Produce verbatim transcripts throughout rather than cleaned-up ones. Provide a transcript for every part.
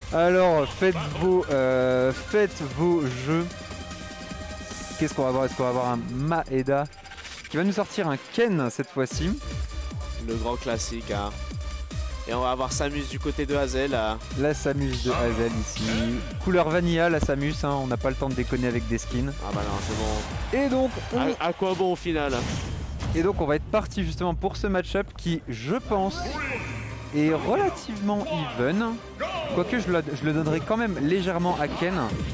Alors, faites vos, euh, faites vos jeux. Qu'est-ce qu'on va avoir? Est-ce qu'on va avoir un Maeda qui va nous sortir un Ken cette fois-ci? Le grand classique, hein. Et on va avoir Samus du côté de Hazel. La Samus de Hazel ici. Couleur vanilla, la Samus, hein. On n'a pas le temps de déconner avec des skins. Ah bah non, c'est bon. Et donc, on... à, à quoi bon au final? Et donc, on va être parti justement pour ce match-up qui, je pense, est relativement even. Quoique, je le, je le donnerai quand même légèrement à Ken.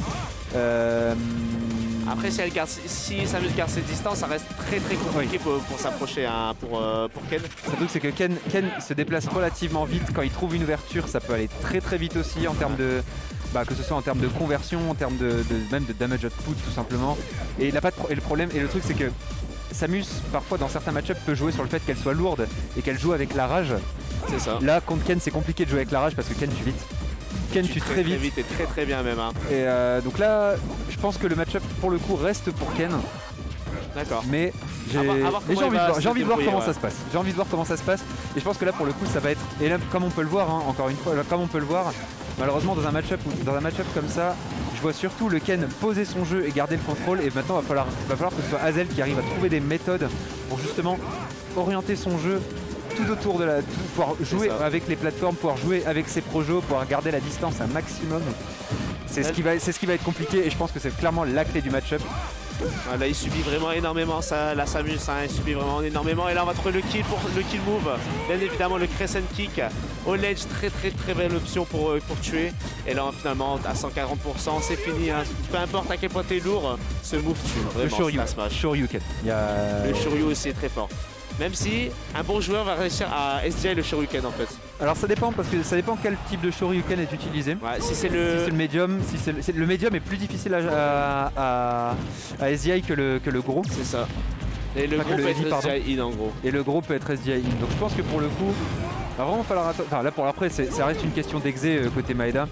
Euh... Après, si, elle garde, si Samus garde ses distances, ça reste très très compliqué oui. pour, pour s'approcher hein, pour, euh, pour Ken. Surtout c'est que Ken, Ken se déplace relativement vite. Quand il trouve une ouverture, ça peut aller très très vite aussi en termes de... Bah, que ce soit en termes de conversion, en termes de, de même de damage output tout simplement. Et, il a pas de pro et le problème, et le truc c'est que Samus, parfois dans certains match-ups, peut jouer sur le fait qu'elle soit lourde et qu'elle joue avec la rage. C'est ça. Là, contre Ken, c'est compliqué de jouer avec la rage parce que Ken tue vite. Ken tue très, très vite. Très vite et très très bien même. Hein. Et euh, donc là, je pense que le match-up pour le coup reste pour Ken. D'accord. Mais j'ai envie, envie de voir comment ouais. ça se passe. J'ai envie de voir comment ça se passe. Et je pense que là pour le coup ça va être. Et là comme on peut le voir, hein, encore une fois, là, comme on peut le voir, malheureusement dans un match-up dans un match-up comme ça, je vois surtout le Ken poser son jeu et garder le contrôle. Et maintenant il va falloir, va falloir que ce soit Hazel qui arrive à trouver des méthodes pour justement orienter son jeu tout autour de la. Pouvoir jouer avec les plateformes, pouvoir jouer avec ses projos, pouvoir garder la distance un maximum. C'est ce qui va, c'est ce qui va être compliqué et je pense que c'est clairement la clé du match-up. Là il subit vraiment énormément ça, la Samus, hein, il subit vraiment énormément et là on va trouver le kill pour le kill move. Bien évidemment le crescent kick au ledge, très très très belle option pour, pour tuer. Et là finalement à cent quarante pour cent c'est fini, hein. Peu importe à quel point t'es lourd, ce move tue vraiment. Le Shoryu, Shoryuken. Il y a... Le Shoryu aussi est très fort. Même si un bon joueur va réussir à S D I le Shoryuken en fait. Alors ça dépend parce que ça dépend quel type de Shoryuken est utilisé. Ouais, si c'est le... Si le médium, si c'est le... le médium est plus difficile à, à, à S D I que le, que le gros. C'est ça. Et le enfin, gros le peut S D I, être S D I in en gros. Et le gros peut être S D I in. Donc je pense que pour le coup, il va vraiment falloir attendre. Enfin là pour l'après, ça reste une question d'exé euh, côté Maeda.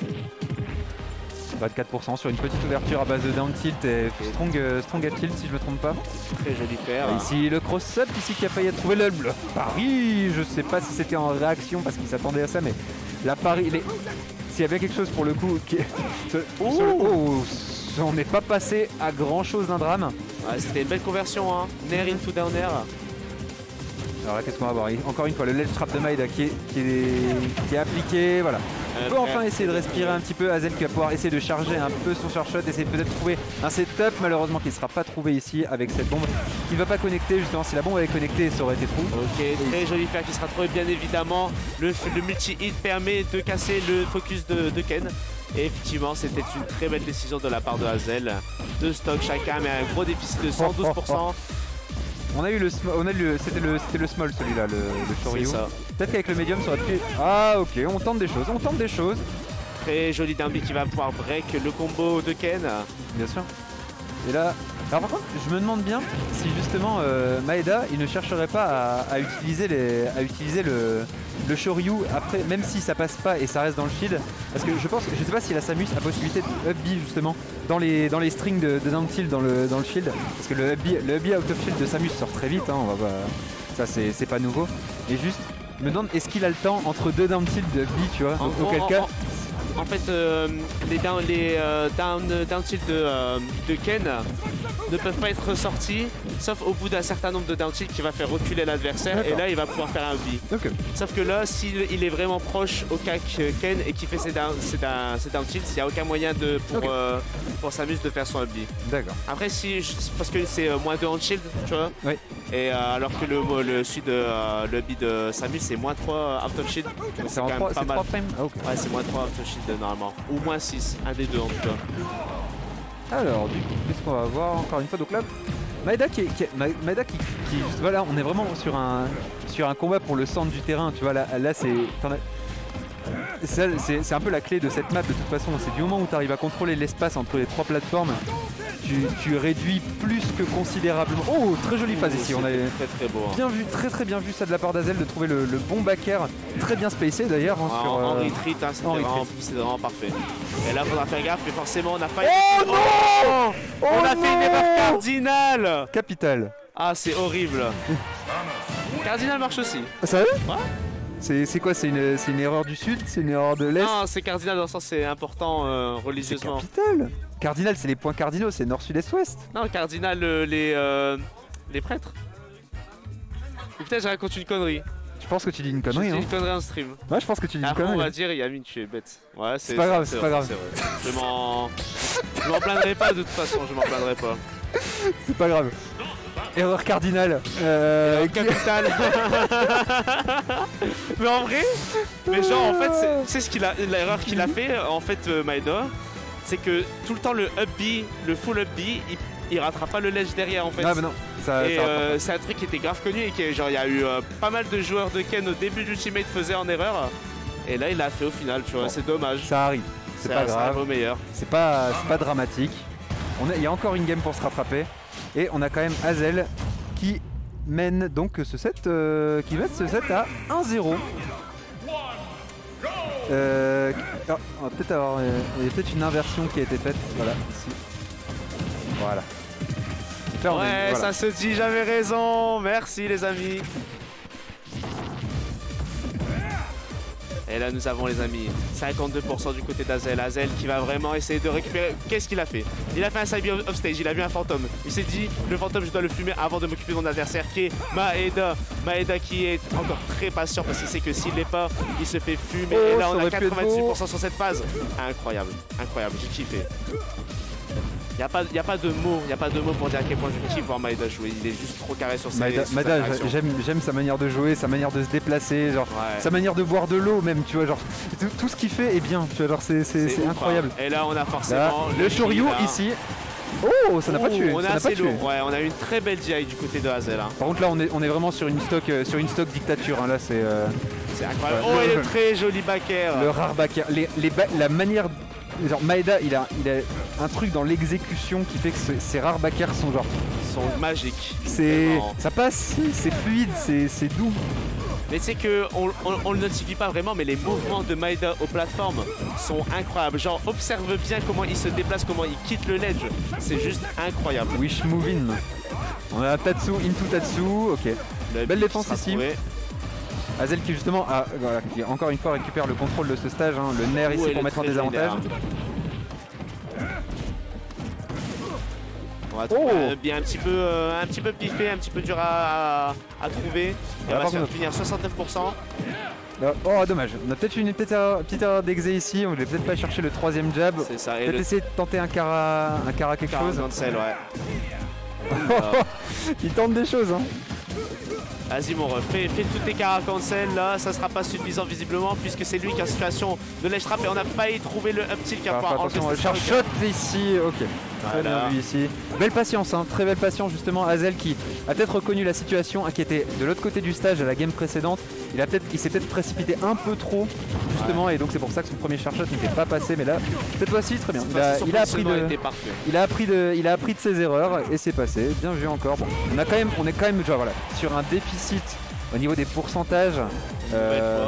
vingt-quatre pour cent sur une petite ouverture à base de down tilt et strong, euh, strong up tilt si je me trompe pas. Très joli faire. Ici le cross-up ici qui a failli trouver le bluff Paris. Je sais pas si c'était en réaction parce qu'il s'attendait à ça, mais la Paris, les... s'il y a bien quelque chose pour le coup qui est... oh, oh, on n'est pas passé à grand chose d'un drame. Ouais, c'était une belle conversion, hein. Nair into down air. Alors là qu'est-ce qu'on va voir? Encore une fois le ledge trap de Maeda qui est, qui est, qui est appliqué, voilà. On peut enfin essayer de respirer un petit peu. Hazel qui va pouvoir essayer de charger un peu son short, essayer peut-être de trouver un setup, malheureusement qui ne sera pas trouvé ici avec cette bombe qui ne va pas connecter. Justement si la bombe avait connecté ça aurait été trou. Ok, très joli faire qui sera trouvé bien évidemment. Le, le multi-hit permet de casser le focus de, de Ken. Et effectivement c'était une très belle décision de la part de Hazel. Deux stocks chacun mais un gros déficit de cent douze pour cent. On a eu le, on a eu le, c'était le, c'était le small celui-là, le, le Shoryu. Peut-être qu'avec le médium ça aurait pu. Ah ok, on tente des choses, on tente des choses. Très joli Derby qui va pouvoir break le combo de Ken. Bien sûr. Et là, alors par contre, je me demande bien si justement euh, Maeda il ne chercherait pas à, à utiliser les, à utiliser le, le Shoryu après, même si ça passe pas et ça reste dans le shield. Parce que je pense, je sais pas si la Samus a possibilité de up B justement dans les, dans les strings de, de down tilt dans le, dans le shield. Parce que le up B, le up B out of shield de Samus sort très vite, hein, on va pas, ça c'est pas nouveau. Et juste, je me demande est-ce qu'il a le temps entre deux down tilt de up B, tu vois, en, auquel en, cas. En... En fait, euh, les down, les, euh, down, down tilt de, euh, de Ken ne peuvent pas être ressortis, sauf au bout d'un certain nombre de down tilt qui va faire reculer l'adversaire et là il va pouvoir faire un B. Okay. Sauf que là, s'il il est vraiment proche au cac Ken et qu'il fait ses down, ses down, ses down tilt, il n'y a aucun moyen de, pour, okay. euh, pour Samus de faire son B. D'accord. Après, si, parce que c'est moins deux en shield, tu vois. Oui. Et euh, alors que le, le, celui de, euh, le B de Samus c'est moins trois out of shield. C'est quand même pas mal. Ah, okay. Ouais, c'est moins trois out of shield normalement. Ou moins six, un des deux en tout cas. Alors du coup, qu'est-ce qu'on va voir encore une fois? Donc là, Maeda qui, qui, Maeda qui, qui voilà, on est vraiment sur un, sur un combat pour le centre du terrain, tu vois, là, là c'est... C'est un peu la clé de cette map de toute façon, c'est du moment où tu arrives à contrôler l'espace entre les trois plateformes, tu, tu réduis plus que considérablement. Oh, très jolie phase ici, on a très, très beau, hein. bien vu, très très bien vu ça de la part d'Hazel de trouver le, le bon back air, très bien spacé d'ailleurs. Hein, en, sur, en euh, retreat, hein, c'est vraiment, vraiment parfait. Et là, il faudra faire gaffe, mais forcément, on a failli. Oh non oh oh On a non fait une erreur cardinale. Capitale. Ah, c'est horrible. Cardinal marche aussi. Ah, sérieux? Ouais. C'est quoi? C'est une, une erreur du sud? C'est une erreur de l'est? Non, c'est cardinal dans le sens c'est important euh, religieusement. C'est capital. Cardinal, c'est les points cardinaux, c'est nord, sud, est, ouest. Non, cardinal, euh, les, euh, les prêtres. Ou peut-être je raconte une connerie. Je pense que tu dis une connerie. Je dis hein. une connerie en stream. Ouais, je pense que tu dis Après, une connerie. on va dire Yamine, tu es bête. Ouais, c'est pas grave, c'est pas grave. Je m'en. Je m'en plaindrai pas de toute façon, je m'en plaindrai pas. C'est pas grave. Erreur cardinale. Euh, Erreur capitale. Mais en vrai, mais genre en fait, c'est ce qu'il a, l'erreur qu'il a fait en fait, euh, Maeda, c'est que tout le temps le up B, le full up B, il, il rattrape pas le ledge derrière en fait. Ah bah non. Ça, et ça euh, c'est un truc qui était grave connu et qui genre il y a eu euh, pas mal de joueurs de Ken au début d'Ultimate faisaient en erreur. Et là il l'a fait au final, tu vois, bon, c'est dommage. Ça arrive. C'est pas grave. Au meilleur. C'est pas, pas dramatique. On a, il y a encore une game pour se rattraper. Et on a quand même Hazel qui mène donc ce set, euh, qui mène ce set à un zéro. Euh, oh, on va peut-être avoir euh, il y a peut-être une inversion qui a été faite. Voilà, ici. Voilà. Là, ouais, est, voilà. Ça se dit, j'avais raison. Merci les amis. Et là nous avons les amis cinquante-deux pour cent du côté d'Hazel. Hazel qui va vraiment essayer de récupérer. Qu'est-ce qu'il a fait? Il a fait un side B offstage, il a vu un fantôme. Il s'est dit le fantôme je dois le fumer avant de m'occuper de mon adversaire qui est Maeda. Maeda qui est encore très patient parce qu'il sait que s'il l'est pas, il se fait fumer. Oh, et là on a quatre-vingt-dix pour cent sur cette phase. Incroyable, incroyable, j'ai kiffé. Il n'y a, a pas de mots, il y a pas de mots pour dire à quel point je kiffe voir Maeda jouer. Il est juste trop carré sur ses Maeda, sur Maeda j'aime sa manière de jouer, sa manière de se déplacer, genre ouais. Sa manière de boire de l'eau même, tu vois, genre tout, tout ce qu'il fait est bien, tu vois, genre c'est incroyable. Et là on a forcément là, le, le Shoryu ici. Oh, ça n'a pas tué. On ça a assez pas lourd. tué. Ouais, on a une très belle G I du côté de Hazel. Hein. Par contre là on est, on est vraiment sur une stock, euh, sur une stock dictature. Hein. Là c'est. Euh... C'est incroyable. Ouais, oh, le, et le très joli backer. Le rare backer. Les, les ba la manière. Genre Maeda il a, il a un truc dans l'exécution qui fait que ce, ces rares backers sont genre. Sont magiques. C'est. Ça passe, c'est fluide, c'est doux. Mais c'est que on, on, on le notifie pas vraiment, mais les mouvements de Maeda aux plateformes sont incroyables. Genre observe bien comment il se déplace, comment il quitte le ledge. C'est juste incroyable. Wish moving. On a Tatsu into Tatsu, ok. Le belle défense ici. Trouvé. Hazel qui justement a, voilà, qui encore une fois récupère le contrôle de ce stage, hein, le nerf ici pour mettre en désavantage. On va trouver oh. bien un petit peu, euh, un petit peu piffé, un petit peu dur à, à, à trouver. Et ah, on va se faire finir soixante-neuf pour cent. Oh dommage, on a peut-être une petite erreur, petite erreur d'exé ici, on voulait peut-être pas chercher le troisième jab. C'est ça. Peut-être le... essayer de tenter un cara, un cara quelque cara chose. Cancel, ouais. Il tente des choses hein. Vas-y mon ref, fais, fais tous tes cara cancel là, ça sera pas suffisant visiblement puisque c'est lui qui est en situation de ledge trap et on a failli trouver le up tilt qui va pouvoir enlever cette shot ici, ok. Très voilà. bien vu ici. Belle patience, hein, très belle patience justement. Hazel qui a peut-être reconnu la situation, qui était de l'autre côté du stage à la game précédente. Il, peut il s'est peut-être précipité un peu trop justement ouais. et donc c'est pour ça que son premier shot n'était pas passé. Mais là, cette fois-ci, très bien. Il a, il, a appris de, il, a appris de, il a appris de ses erreurs et c'est passé. Bien vu encore. Bon, on, a quand même, on est quand même genre, voilà, sur un déficit au niveau des pourcentages. Euh,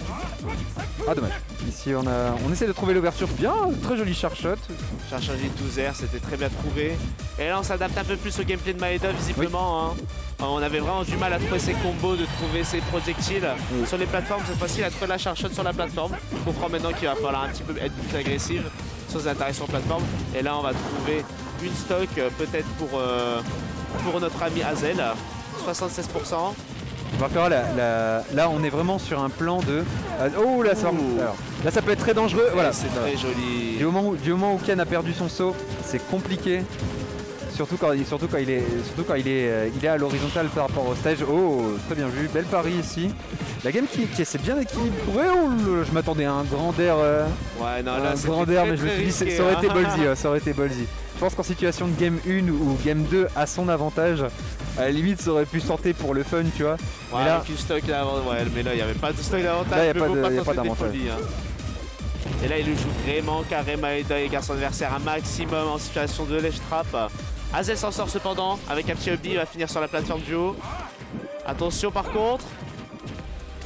ah dommage. Ici on a, on essaie de trouver l'ouverture bien, très joli sharp shot. Sharp shot douze R, c'était très bien trouvé. Et là on s'adapte un peu plus au gameplay de Maeda visiblement. Oui. Hein. On avait vraiment du mal à trouver ses combos, de trouver ses projectiles oui. sur les plateformes. Cette fois-ci il a trouvé la sharp shot sur la plateforme. On comprend maintenant qu'il va falloir un petit peu être plus agressif sur ses interactions plateforme. Et là on va trouver une stock peut-être pour, euh, pour notre ami Hazel, soixante-seize pour cent. La, la, là on est vraiment sur un plan de... Oh là ça, alors, là ça peut être très dangereux. Voilà. C'est très joli. Du moment, où, du moment où Ken a perdu son saut, c'est compliqué. Surtout quand, surtout quand il est, surtout quand il est, il est à l'horizontale par rapport au stage. Oh, très bien vu, belle pari ici. La game qui, qui s'est bien équilibrée. Oh, je m'attendais à un grand air. Euh, ouais, non, là, un grand air, mais je me suis dit risqué, ça aurait hein. été ballsy. Ouais, ça aurait été ballsy. Je pense qu'en situation de game un ou game deux à son avantage, à la limite ça aurait pu tenter pour le fun, tu vois. Ouais, mais là, avec une stock d'avantage, ouais, mais là il n'y avait pas de stock d'avantage. Là il n'y a pas d'avantage. Hein. Et là il le joue vraiment carré. Maeda égare son adversaire un maximum en situation de ledge trap. Hazel s'en sort cependant avec un petit hubby, il va finir sur la plateforme du haut. Attention par contre.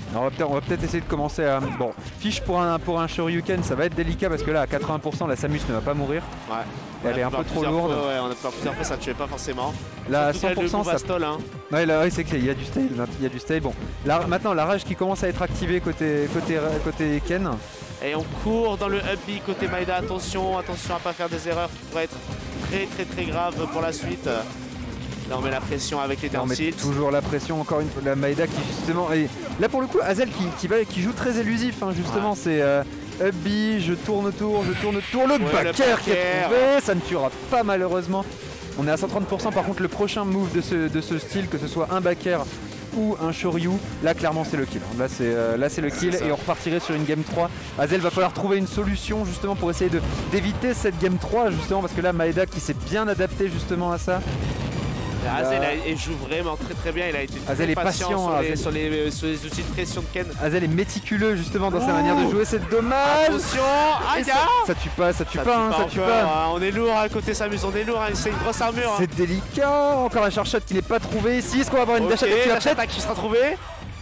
On va peut-être peut essayer de commencer à... Bon, fiche pour un, pour un Shoryuken, ça va être délicat parce que là à quatre-vingts pour cent la Samus ne va pas mourir. Ouais. Elle est un peu trop lourde. Fois, ouais, on a peur plusieurs fois, ça ne tuait pas forcément. Là à cent pour cent ça... Stall, hein. Ouais, là ouais, c'est clair, il y a du style, il y a du style. Bon, là, maintenant la rage qui commence à être activée côté, côté, côté Ken. Et on court dans le up B côté Maeda, attention, attention à pas faire des erreurs qui pourraient être très très très graves pour la suite. Là on met la pression avec les down tilts. Toujours la pression, encore une fois, la Maeda qui justement... Et là pour le coup, Hazel qui, qui, va, qui joue très élusif, hein, justement, ouais. C'est euh, up B, je tourne autour, je tourne autour, le ouais, backer qui est trouvé, ça ne tuera pas malheureusement. On est à cent trente pour cent par contre, le prochain move de ce, de ce style, que ce soit un backer ou un Shoryu, là clairement c'est le kill. Là c'est euh, là c'est le kill et on repartirait sur une game trois. Hazel va falloir trouver une solution justement pour essayer d'éviter cette game trois justement parce que là Maeda qui s'est bien adapté justement à ça. Hazel il joue vraiment très très bien, il a été très Hazel est patient, patient sur, les, Hazel. Sur, les, sur les outils de pression de Ken. Hazel est méticuleux justement dans Ouh. Sa manière de jouer, c'est dommage. Attention, ah, ça, ça tue pas, ça tue ça pas, tue hein, pas ça encore, tue pas. Hein, on est lourd à côté Samus, on est lourd, hein, c'est une grosse armure. C'est hein. Délicat, encore un charge shot qui n'est pas trouvé ici, est-ce qu'on va avoir une okay, dash attack qui va peut-être qui sera trouvée.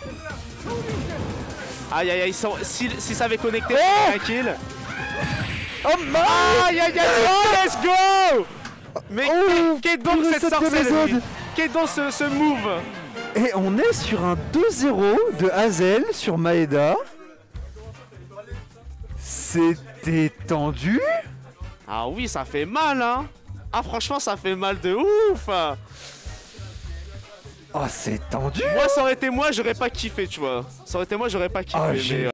Aïe aïe aïe, si, si ça avait connecté, oh un kill. Oh my. Aïe aïe aïe, oh, let's go. Mais oh, qu'est donc cette sorcellerie? Qu'est donc ce, ce move? Et on est sur un deux zéro de Hazel sur Maeda. C'était tendu. Ah oui, ça fait mal hein. Ah franchement ça fait mal de ouf. Oh c'est tendu. Moi ça aurait été moi, j'aurais pas kiffé tu vois. Ça aurait été moi, j'aurais pas kiffé. Oh, mais...